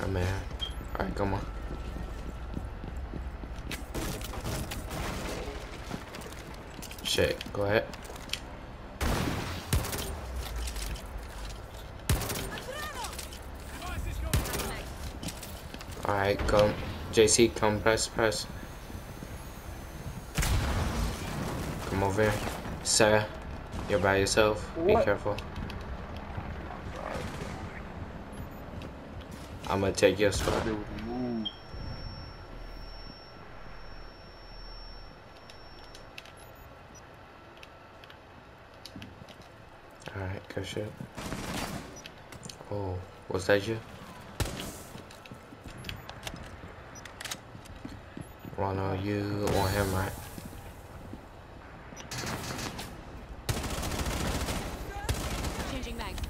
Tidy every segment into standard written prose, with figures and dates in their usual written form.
man. Alright, come on. Shit, go ahead. Alright, come. JC, come press. Come over here. Sarah, you're by yourself. Be careful. I'm gonna take your spot. Alright, good shit. Oh, was that you? Ronald, you on him, right? Changing mags.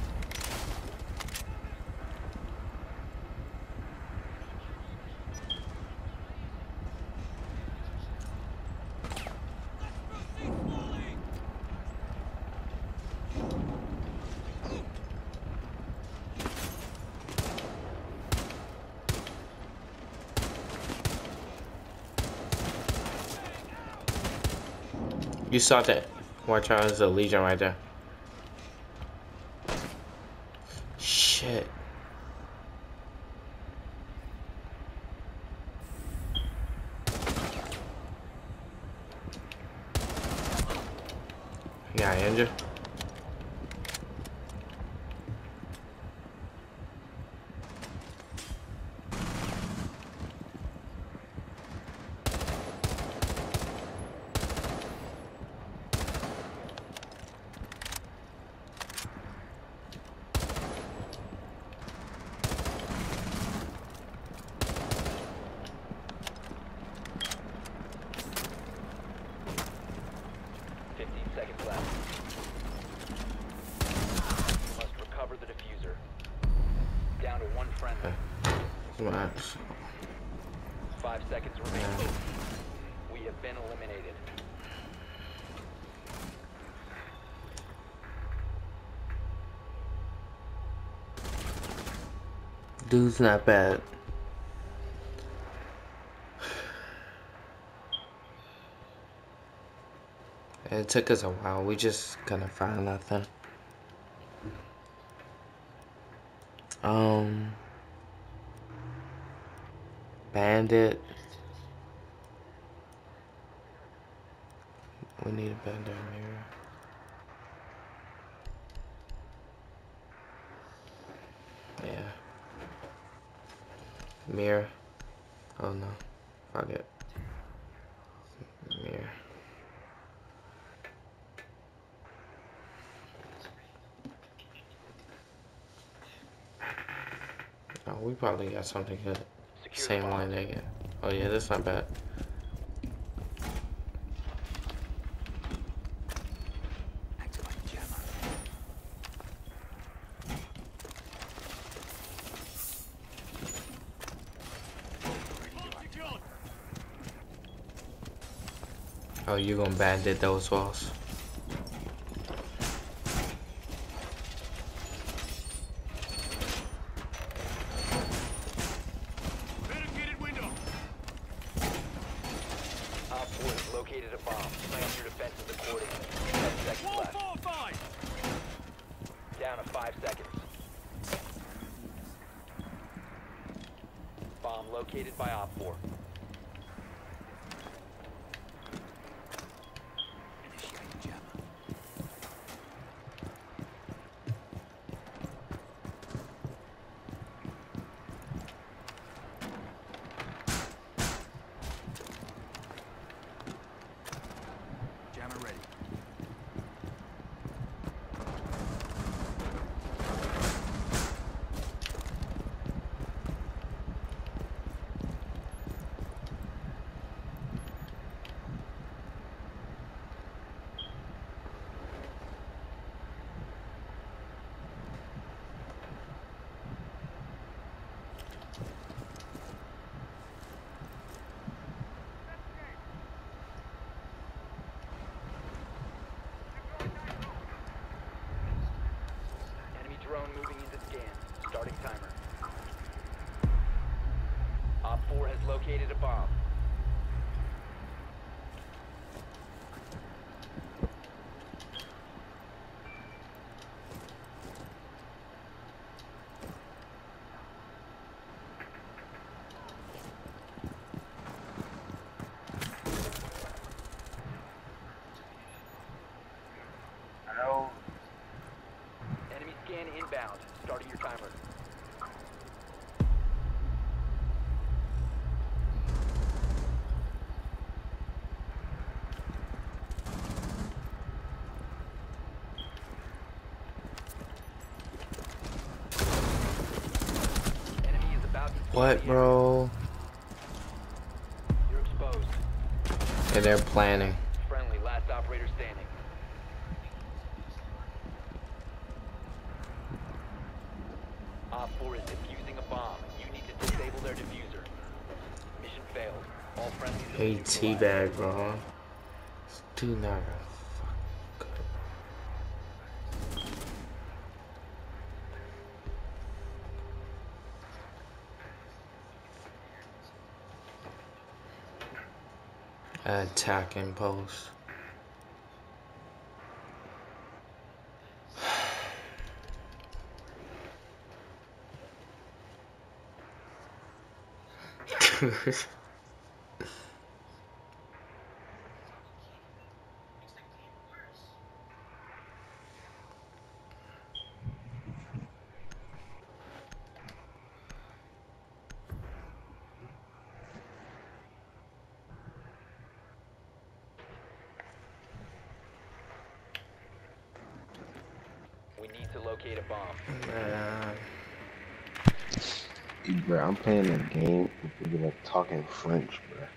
You saw that. Watch out, there's a Legion right there. Shit. You got injured? Max. 5 seconds remaining. We have been eliminated. Dude's not bad. It took us a while. We just couldn't find nothing. Bandit. We need a bandit mirror. Yeah. Mirror. Oh no. Fuck it. Mirror. Oh, we probably got something good. Same line again. Oh yeah, that's not bad. Oh, you gonna bandit those walls? Located a bomb. Plan your defenses accordingly. 10 seconds left. Down to 5 seconds. Bomb located by Op 4. inbound. Starting your timer. Enemy is about to What, bro? You're exposed. Yeah, they're planning. Friendly, last operator standing. Op 4 is defusing a bomb. You need to disable their diffuser. Mission failed. All friendlies have Hey, been neutralized. teabag, bro. Do not. Fuck. Attacking post. We need to locate a bomb. Bro, I'm playing a game with people like talking French, bro.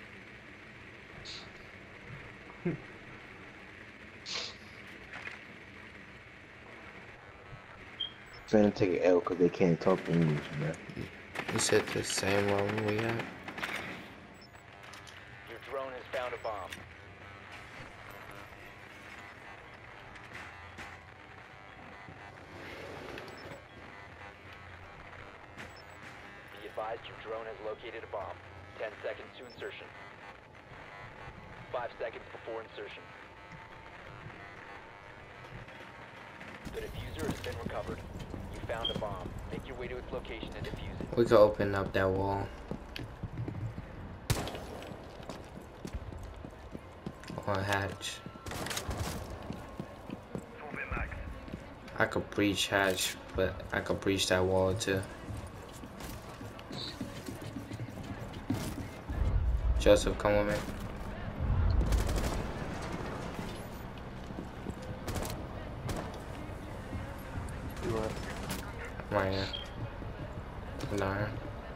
Trying to take an L because they can't talk English, bro. You said the same one we had? Your drone has found a bomb. Be advised your drone has located a bomb. 10 seconds to insertion. 5 seconds before insertion. The diffuser has been recovered. You found a bomb. Make your way to its location and defuse it. We could open up that wall. On hatch. I could breach hatch, but I could breach that wall too. Joseph, come with me. Right here. Down here.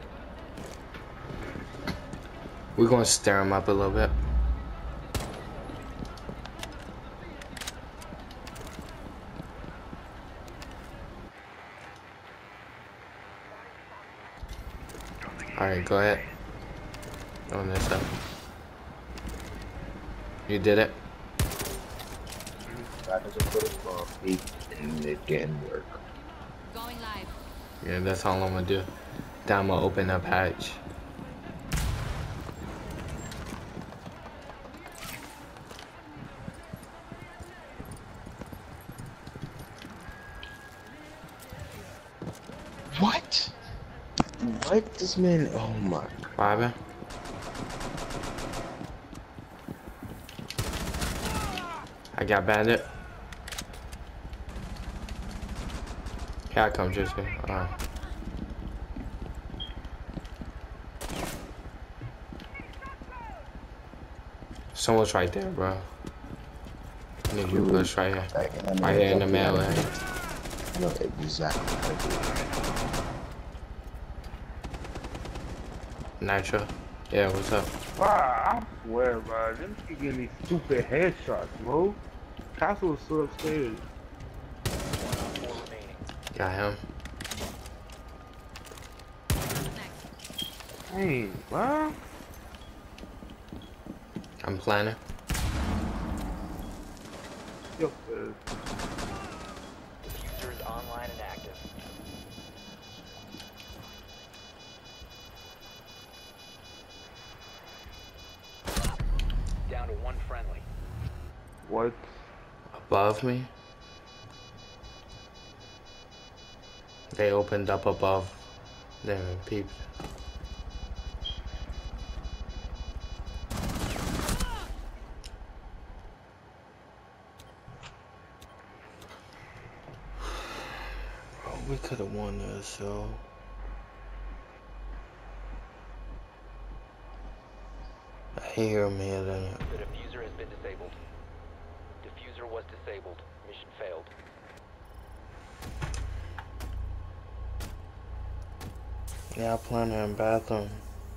We're gonna stir him up a little bit. Alright, go ahead. On this up. You did it? I just put it for feet and it didn't work. Going live. Yeah, that's all I'm gonna do. Then I'm gonna open up hatch. What? What? This man, oh my. What happened? I got bandit. Here I come, Jesse. Someone's right there, bro. I need you to push right here. Right here in the middle lane. I know exactly how to do it. Nitro. Yeah, what's up? Wow, I swear, bro, them keep getting these stupid headshots, bro. Castle was still upstairs. 1 on 4 remaining. Got him. Dang, bro. I'm planning. Yo, Diffuser is online and active. Down to 1 friendly. what? Above me. They opened up above. Them peeps. We could have won this, yo. I hear me in it. The diffuser has been disabled. Diffuser was disabled. Mission failed. Yeah, I plan in the bathroom.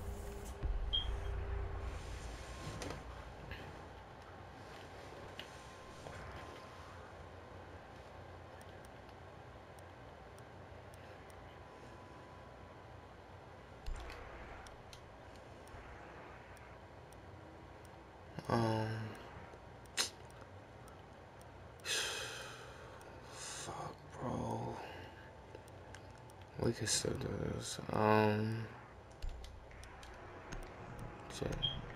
Um, fuck, bro. We can still do this. Shit.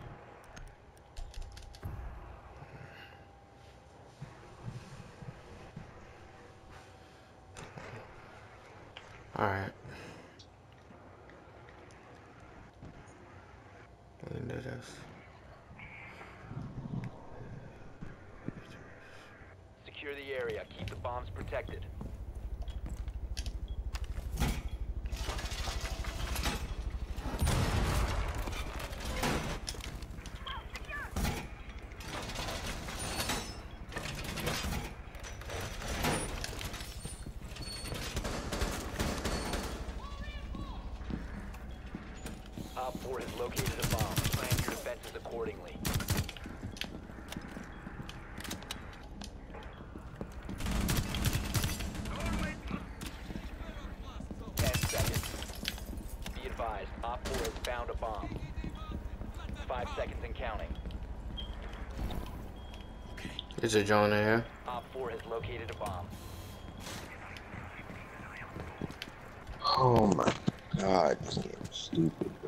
All right. We can do this. Secure the area. Keep the bombs protected. Op 4 has located a bomb. Plan your defenses accordingly. 10 seconds. Be advised, Op 4 has found a bomb. 5 seconds and counting. Is a drone in here? Op 4 has located a bomb. Oh my god, this game is stupid, bro.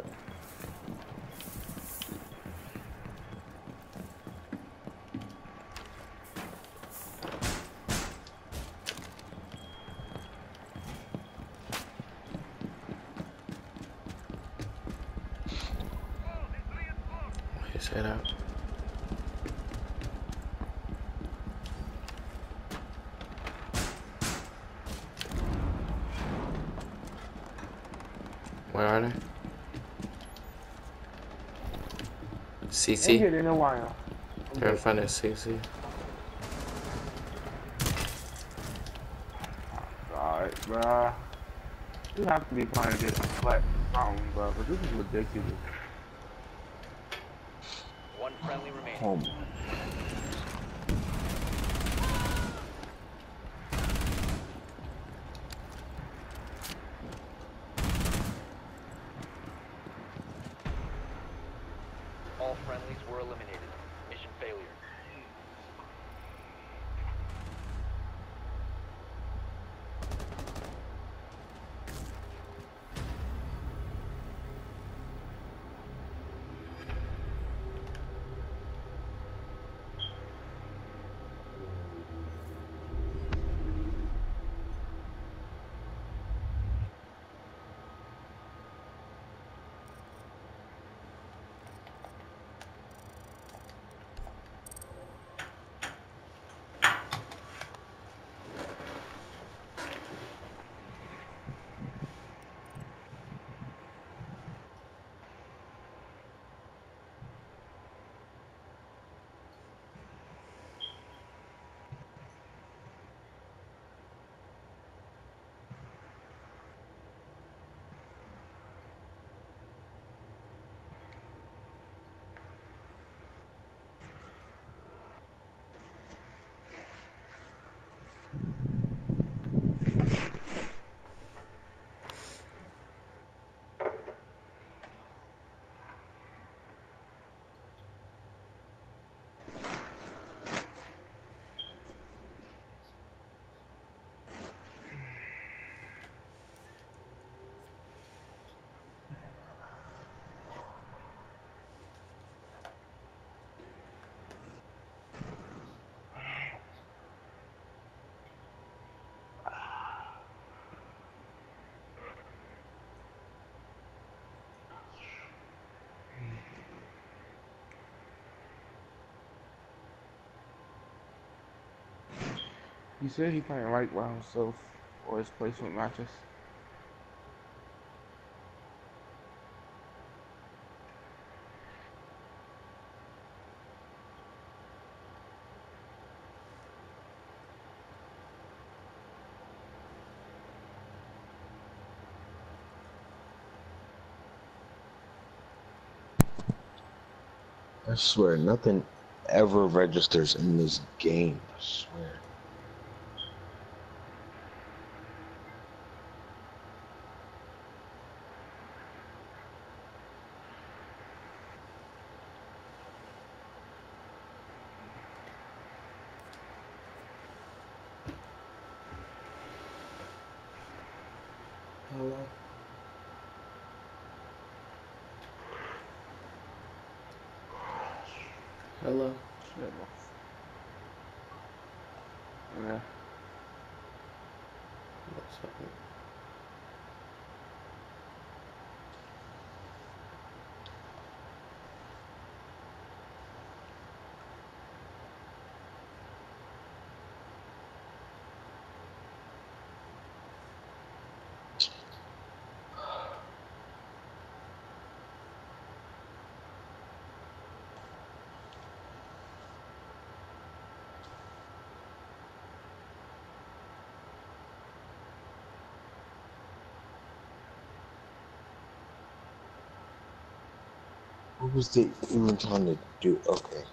You say that? Where are they? Ain't CC? hit in a while. They're in front of CC. Alright, bruh. You have to be trying to get a flat phone, bro, but this is ridiculous. One friendly remaining. Oh my. All friendlies were eliminated. Mission failure. He said he playing right by himself. or his placement matches. I swear, nothing ever registers in this game. I swear. Hello. Hello. Shit. Yeah. What's up? What was they even trying to do? Okay.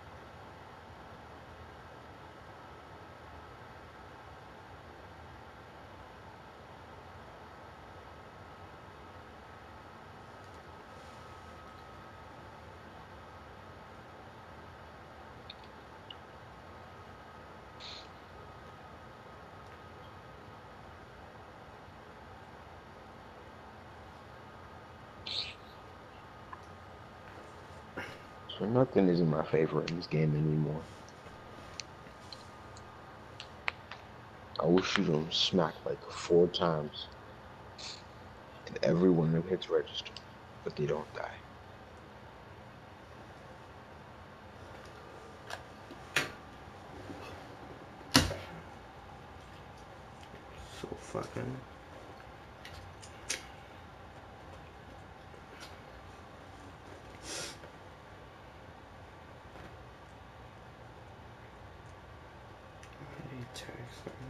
So nothing is my favorite in this game anymore. I will shoot them smack like 4 times, and every one of them hits register, but they don't die. So fucking. He texts me.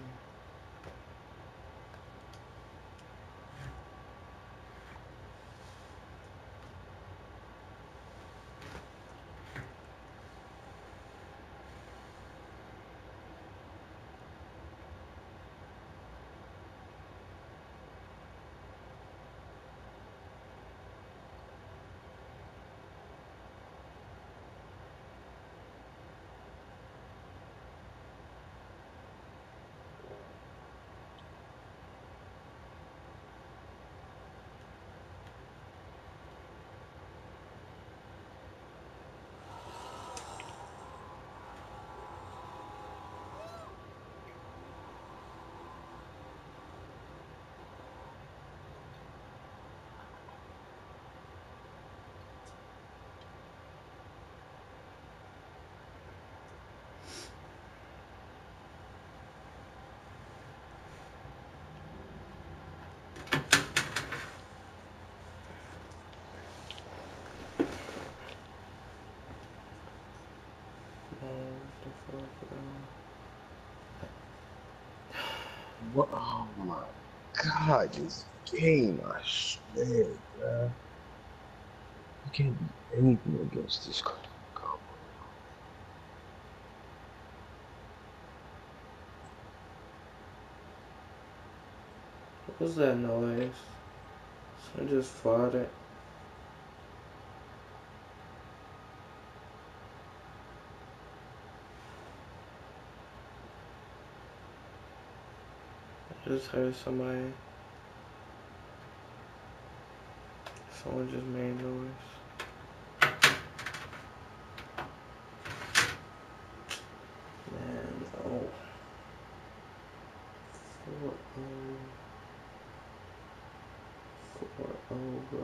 What the fuck, bro? What? Oh my God, this game! I swear, bruh. You can't do anything against this combo. What was that noise? Someone just farted. I just heard somebody. Someone just made noise. Man, oh. 4-0. 4-0, bro.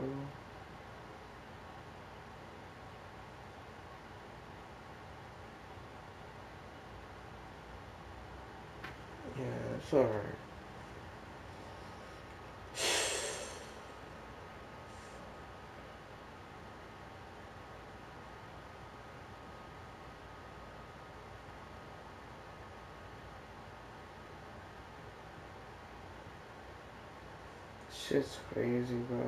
Yeah, it's alright. Shit's crazy, bro.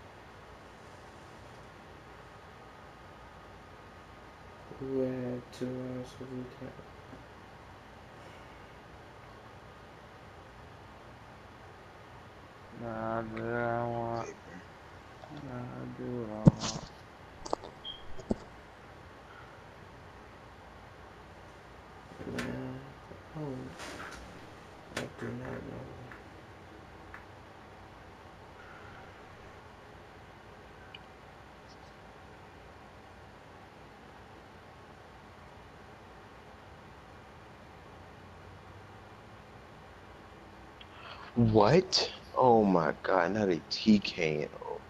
We had 2 hours of recap. Nah, I do what I want. Nah, I do what I want. Man, oh, I do not know. What? Oh my god, now they TKing.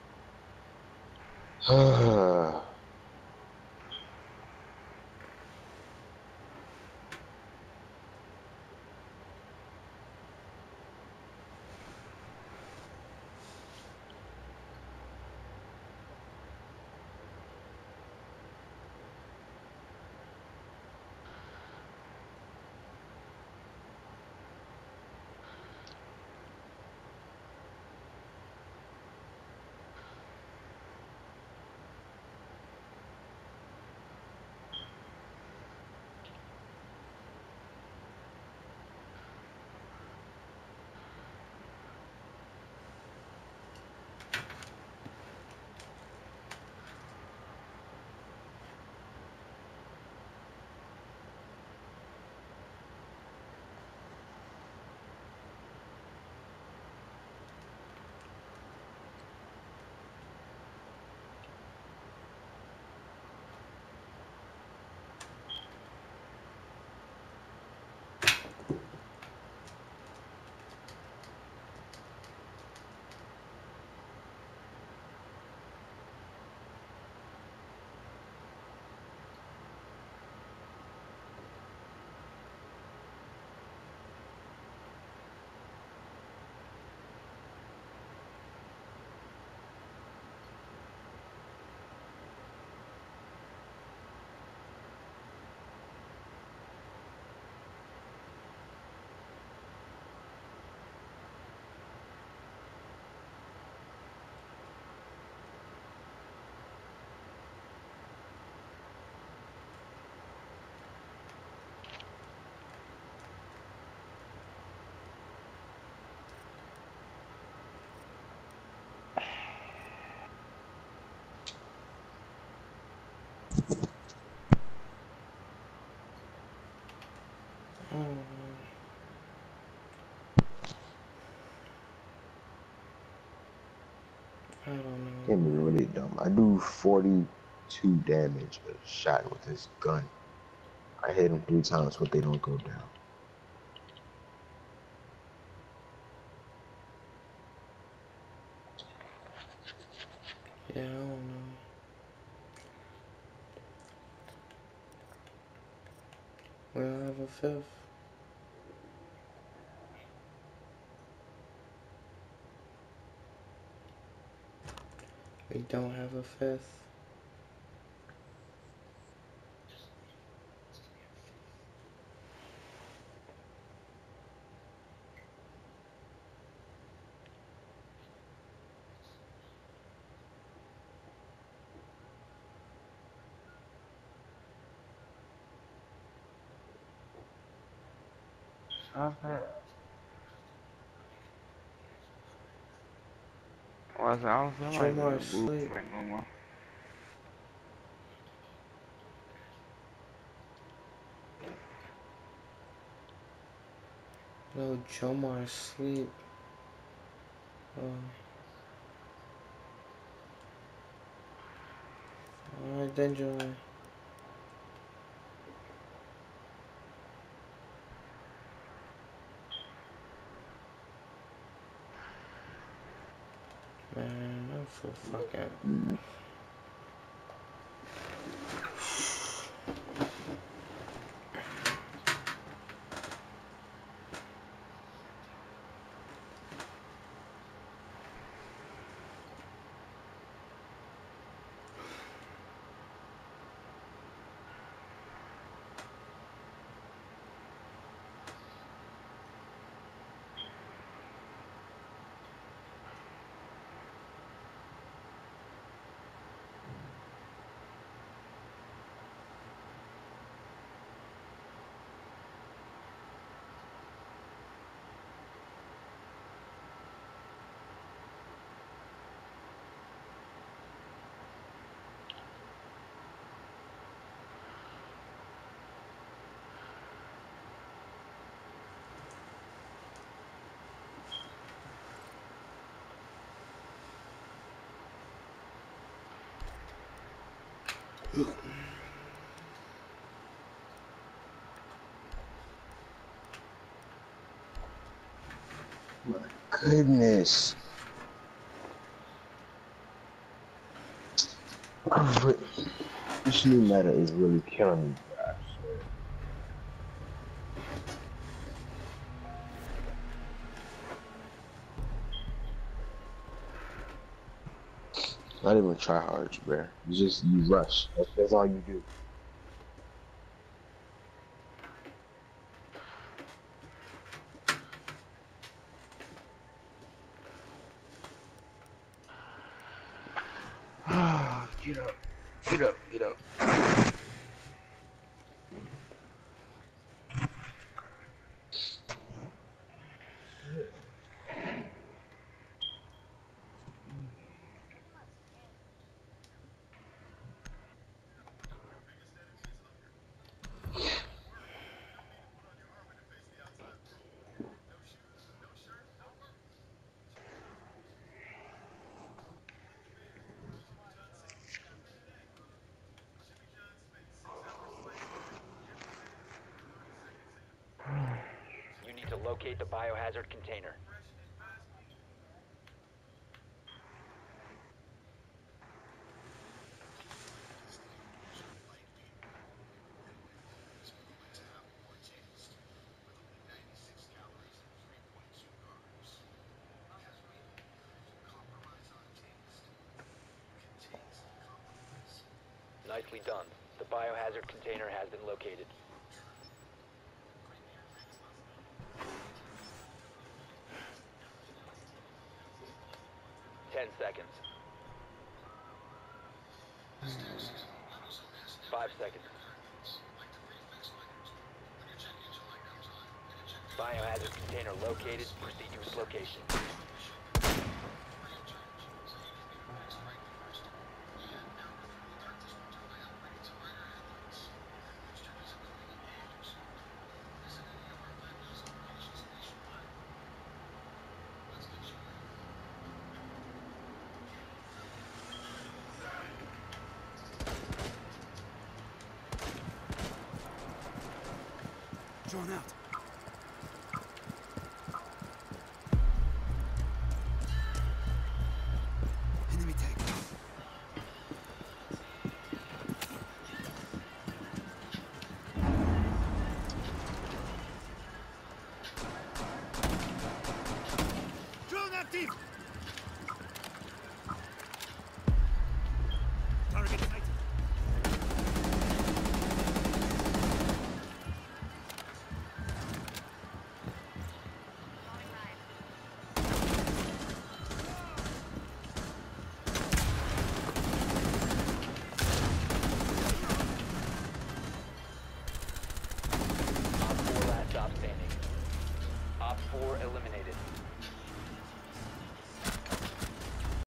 Oh. Oh, I don't know. Can be really dumb. I do 42 damage a shot with this gun. I hit them 3 times, but they don't go down. Yeah, I don't know. We don't have a fifth. We don't have a fifth. Stop it. Well, I don't feel like Jomar doing boot sleep. camp no more. No, Jomar sleep. Alright then, Jomar. Man, I'm so fucking... My goodness. This new meta is really killing me, bro. I swear. Not even try hard, bro. You rush. That's all you do. Get up. Get up. Get up. You need to locate the biohazard container. Nicely done. The biohazard container has been located. 10 seconds. 5 seconds. Biohazard container located. Proceed to its location. Drawn out.